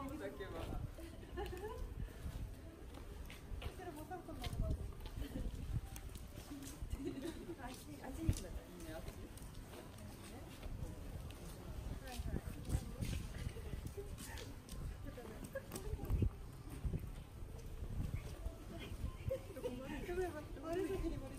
うだけは。あっちに行くだったらいいね、あっち。悪い時に